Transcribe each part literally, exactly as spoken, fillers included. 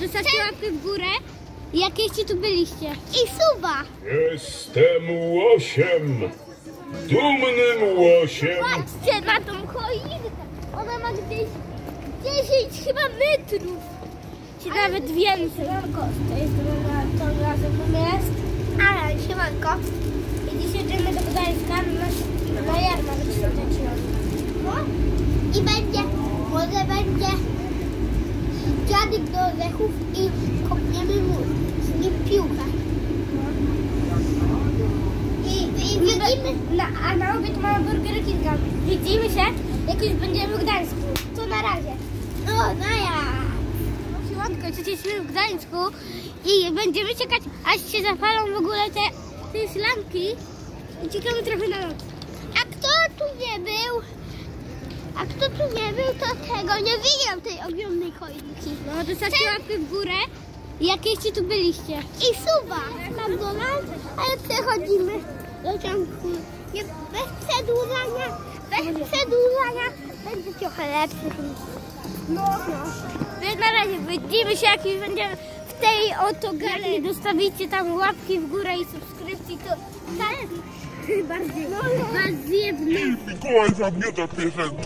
Zostawcie łapkę w górę. Jakieście tu byliście. I suba. Jestem łosiem. Dumnym łosiem. Patrzcie na tą choinkę. Ona ma gdzieś dziesięć chyba metrów. Czy nawet więcej. To jest to razem jest. Ale siemanko. I dzisiaj idziemy do Gdańska na, na jarmark świąteczny. No. I będzie, może będzie dziadek do orzechów i kopniemy mu z nim piłkę. I, i widzimy, na, a na obiad mamy Burger Kinga. Widzimy się, jak już będziemy w Gdańsku. To na razie. No, na ja. Siemanko, jesteśmy w Gdańsku i będziemy czekać, aż się zapalą w ogóle te, te szlamki. I czekamy trochę na noc. A kto tu nie był? A kto tu nie był, to tego nie widział, tej ogromnej choinki. No, dostawcie łapkę w górę. Jakieście tu byliście. I suba. McDonald's, ale przechodzimy do ciągu. Nie, bez przedłużania, bez przedłużania będzie trochę lepszy. No, no. Więc na razie widzimy się, jak już będziemy w tej oto galerii. Dostawicie tam łapki w górę i subskrypcji, to tak bardziej no, no. was zjebnę. Mikołaj zagniata piosenki.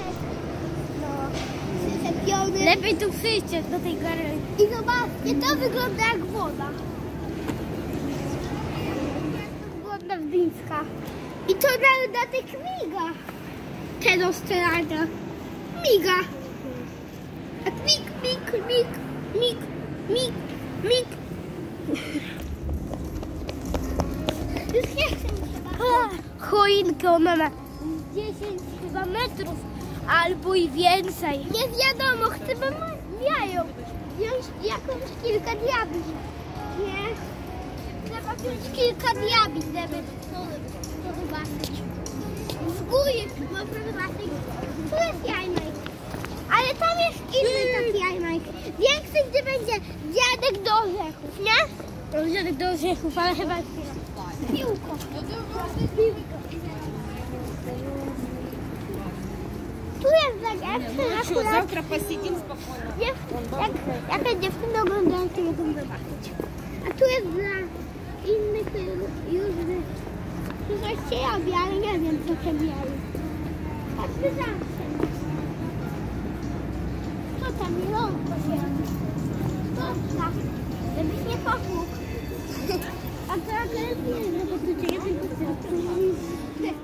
No, lepiej tu przyjście do tej galerii. I zobaczcie, to wygląda jak woda. Wygląda Gdyńska. I to na, na tych miga. Te do strzelania. Miga. A mik, mik, mik, mik, mik, mik. Już nie chcę mi się bawić. Choinkę ona ma dziesięć chyba metrów. Albo i więcej. Nie wiadomo, chcemy mają wziąć jakąś kilka diabli. Nie? Trzeba wziąć kilka diabli, żeby to, to zobaczyć. W górę można zobaczyć. Tu jest jajmajk. Ale tam jest inny taki jajmajk. Większy, gdzie będzie dziadek do orzechów, nie? No, dziadek do orzechów, ale chyba piłko. Tu jest dziewczyna. Завтра посидим спокойно. Jak, jaka dziewczyna oglądają, to mogą zobaczyć. A tu jest dla innych już, że coś się robi, ale nie wiem, co się robi. Patrzmy zawsze. Co tam jelonko się robi? Stoczka, żebyś nie popłukł. A teraz nie wiem, bo tu cię jeden posyłka.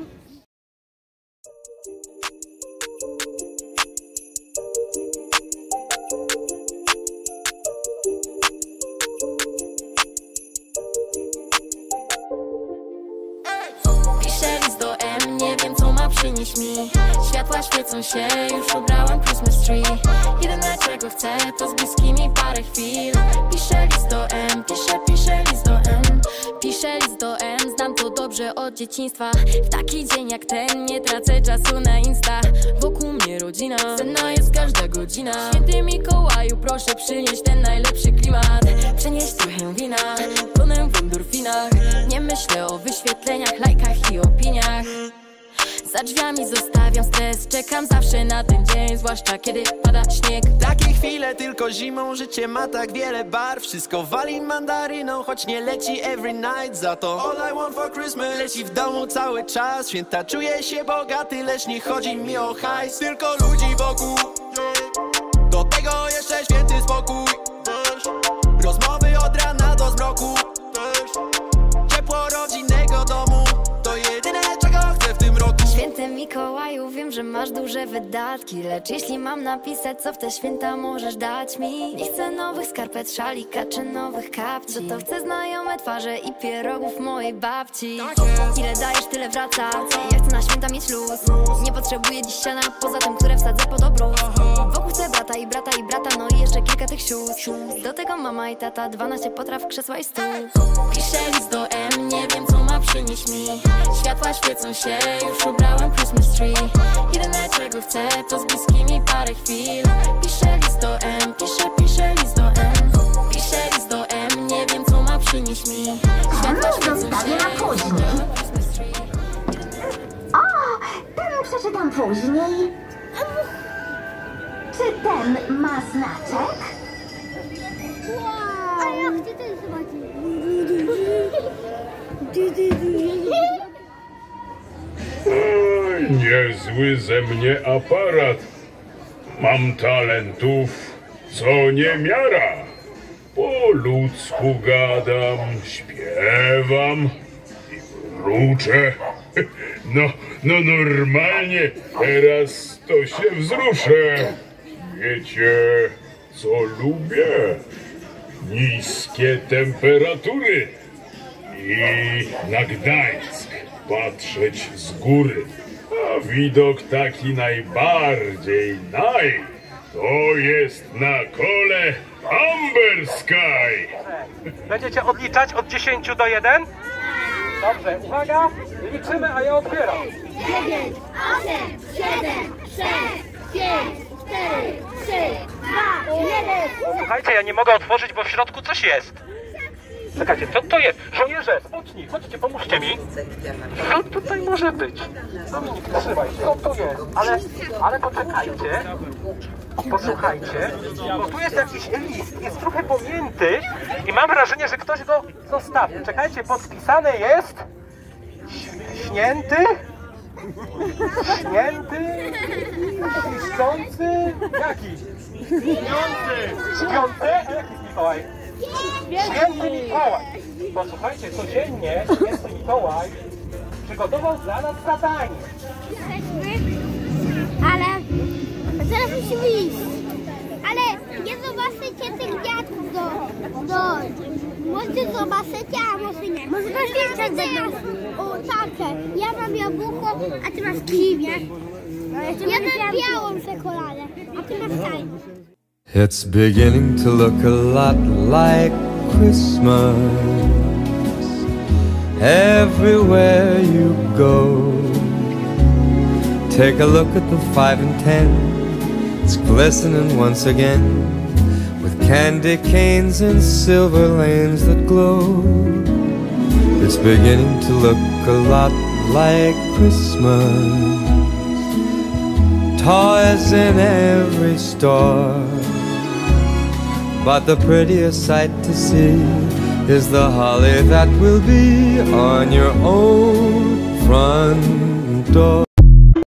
Przynieś mi światła, świecą się, już ubrałam Christmas tree. Jedyne czego chcę, to z bliskimi parę chwil. Piszę list do M, piszę, piszę list do M. Piszę list do M, znam to dobrze od dzieciństwa. W taki dzień jak ten nie tracę czasu na Insta. Wokół mnie rodzina, senna jest każda godzina. Święty Mikołaju, proszę przynieść ten najlepszy klimat. Przenieść trochę wina, tonę w endorfinach. Nie myślę o wyświetleniach, lajkach i opiniach. Za drzwiami zostawiam stres, czekam zawsze na ten dzień, zwłaszcza kiedy pada śnieg. Takie chwile tylko zimą, życie ma tak wiele barw. Wszystko wali mandaryną, choć nie leci every night. Za to all I want for Christmas leci w domu cały czas. Święta czuję się bogaty, lecz nie chodzi mi o hajs. Tylko ludzi wokół, do tego jeszcze święty spokój. Rozmowy od rana do zmroku. Ciepło rodzinnego domu, to jedyne czego chcę w tym roku. Święty Mikołaju, wiem, że masz duże wydatki, lecz jeśli mam napisać, co w te święta możesz dać mi? Nie chcę nowych skarpet, szalika czy nowych kapci. Za to chcę znajome twarze i pierogów mojej babci. Ile dajesz, tyle wraca. Ja chcę na święta mieć luz. Nie potrzebuję dziś ściana, poza tym, które wsadzę pod obrus. Wokół chcę brata i brata i brata, no i jeszcze kilka tych sióstr. Do tego mama i tata, dwanaście potraw, krzesła i stół. Piszę list do M, nie wiem, co ma przynieść mi. Światła świecą się, już ubrałam Christmas tree. Jedyne czego chcę, to z bliskimi parę chwil. Piszę list do M, piszę, piszę list do M. Piszę list do M, nie wiem, co ma przynieść mi. Światła świecą się, na później. O, ten przeczytam później. Czy ten ma znaczek? Wow. A ja chcę też zobaczyć. Oj, niezły ze mnie aparat. Mam talentów, co niemiara. Po ludzku gadam, śpiewam i mruczę. No, no normalnie, teraz to się wzruszę. Wiecie, co lubię? Niskie temperatury i na Gdańsk patrzeć z góry. A widok taki najbardziej naj, to jest na kole Amber Sky. Będziecie odliczać od dziesięciu do jeden? Dobrze, uwaga, liczymy, a ja otwieram. dziewięć, osiem, siedem, sześć, pięć, cztery, trzy, dwa, jeden. Słuchajcie, ja nie mogę otworzyć, bo w środku coś jest. Czekajcie, co to jest? Żołnierze, spocznij, chodźcie, pomóżcie mi. Co tutaj może być? Dominik, trzymaj się, co to jest? Ale, ale poczekajcie, posłuchajcie, bo tu jest jakiś list, jest trochę pomięty i mam wrażenie, że ktoś go zostawił. Czekajcie, podpisane jest... Śnięty? Śnięty? Śniący? Jaki? Śniący! Śniący? A jaki jest Mikołaj? Święty Mikołaj! Posłuchajcie, codziennie Święty Mikołaj przygotował dla nas zadanie. Jesteśmy, ale zaraz musimy iść. Ale nie zobaczycie tych dziadków do, do... Może zobaczycie, a może nie. Może zobaczycie teraz. O, takie. Ja mam jabłko, a ty masz kiwię. Ja mam białą czekoladę, a ty masz tajną. It's beginning to look a lot like Christmas everywhere you go. Take a look at the five and ten. It's glistening once again with candy canes and silver lanes that glow. It's beginning to look a lot like Christmas. Toys in every store, but the prettiest sight to see is the holly that will be on your own front door.